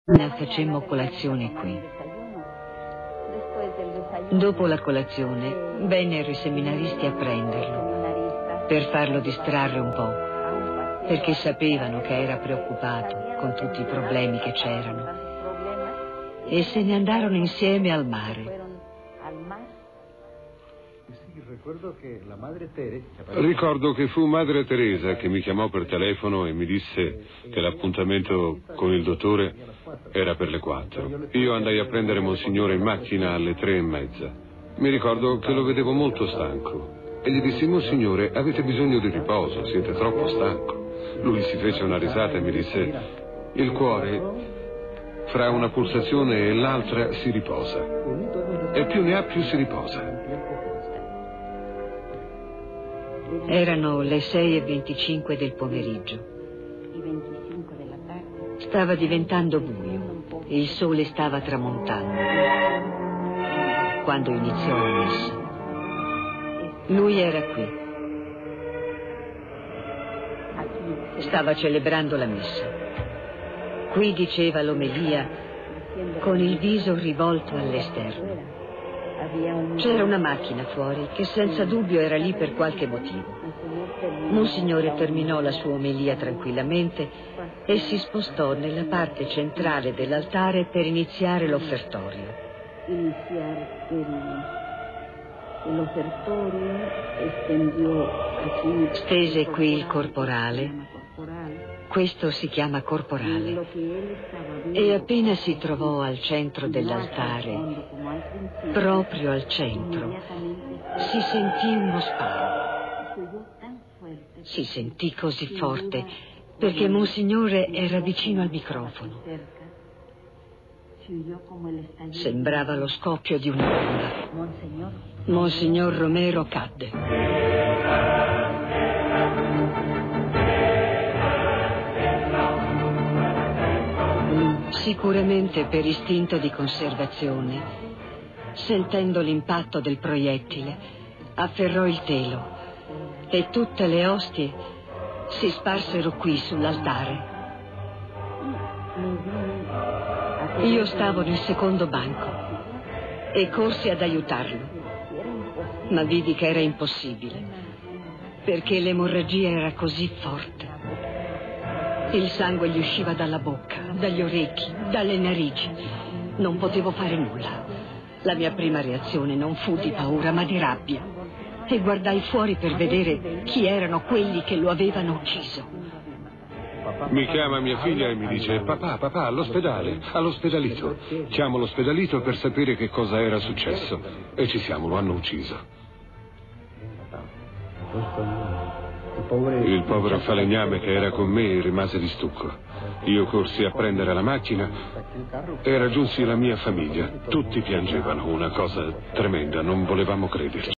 Facemmo colazione qui. Dopo la colazione vennero i seminaristi a prenderlo per farlo distrarre un po', perché sapevano che era preoccupato con tutti i problemi che c'erano, e se ne andarono insieme al mare. Ricordo che fu Madre Teresa che mi chiamò per telefono e mi disse che l'appuntamento con il dottore era per le 4. Io andai a prendere Monsignore in macchina alle 3:30. Mi ricordo che lo vedevo molto stanco e gli dissi: Monsignore, avete bisogno di riposo, siete troppo stanco. Lui si fece una risata e mi disse: il cuore fra una pulsazione e l'altra si riposa, e più ne ha più si riposa. Erano le 6:25 del pomeriggio. Stava diventando buio e il sole stava tramontando quando iniziò la messa. Lui era qui. Stava celebrando la messa. Qui diceva l'omelia con il viso rivolto all'esterno. C'era una macchina fuori che senza dubbio era lì per qualche motivo. Monsignore terminò la sua omelia tranquillamente e si spostò nella parte centrale dell'altare per iniziare l'offertorio. Stese qui il corporale. Questo si chiama corporale. E appena si trovò al centro dell'altare, proprio al centro, si sentì uno sparo. Si sentì così forte perché Monsignore era vicino al microfono. Sembrava lo scoppio di una bomba. Monsignor Romero cadde. Sicuramente per istinto di conservazione, sentendo l'impatto del proiettile, afferrò il telo e tutte le ostie si sparsero qui sull'altare. Io stavo nel secondo banco e corsi ad aiutarlo, ma vidi che era impossibile, perché l'emorragia era così forte. Il sangue gli usciva dalla bocca, dagli orecchi, dalle narici. Non potevo fare nulla. La mia prima reazione non fu di paura, ma di rabbia. E guardai fuori per vedere chi erano quelli che lo avevano ucciso. Mi chiama mia figlia e mi dice: papà, all'ospedale, all'ospedalito. Chiamo l'ospedalito per sapere che cosa era successo. E ci siamo, lo hanno ucciso. Il povero falegname che era con me rimase di stucco. Io corsi a prendere la macchina e raggiunsi la mia famiglia. Tutti piangevano, una cosa tremenda, non volevamo crederci.